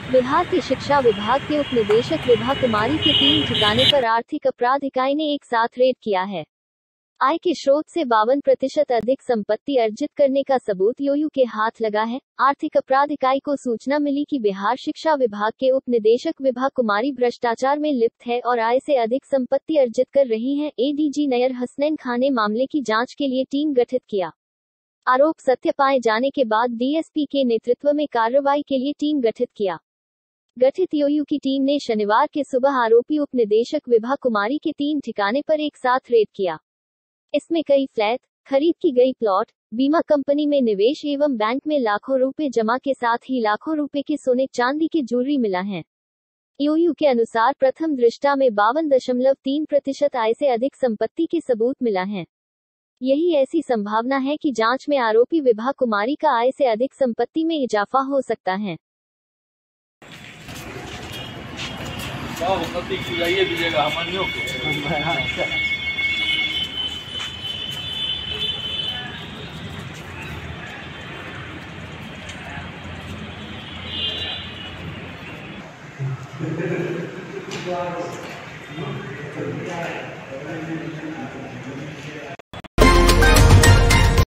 बिहार के शिक्षा विभाग के उप निदेशक विभा कुमारी के 3 ठिकाने पर आर्थिक अपराध इकाई ने एक साथ रेड किया है। आय के स्रोत से 52% अधिक संपत्ति अर्जित करने का सबूत यूयू के हाथ लगा है। आर्थिक अपराध इकाई को सूचना मिली कि बिहार शिक्षा विभाग के उप निदेशक विभा कुमारी भ्रष्टाचार में लिप्त है और आय से अधिक संपत्ति अर्जित कर रही हैं। एडीजी नयर हसनैन खान ने मामले की जांच के लिए टीम गठित किया। आरोप सत्य पाए जाने के बाद डीएसपी के नेतृत्व में कार्रवाई के लिए टीम गठित किया। गठित यूयू की टीम ने शनिवार के सुबह आरोपी उप निदेशक विभा कुमारी के 3 ठिकाने पर एक साथ रेड किया। इसमें कई फ्लैट, खरीद की गई प्लॉट, बीमा कंपनी में निवेश एवं बैंक में लाखों रुपए जमा के साथ ही लाखों रुपए के सोने चांदी के ज्वेलरी मिला है। यूयू के अनुसार प्रथम दृष्टा में 52.3% आय से अधिक संपत्ति के सबूत मिला है। यही ऐसी संभावना है कि जांच में आरोपी विभा कुमारी का आय से अधिक संपत्ति में इजाफा हो सकता है। दीजिएगा हमनियों को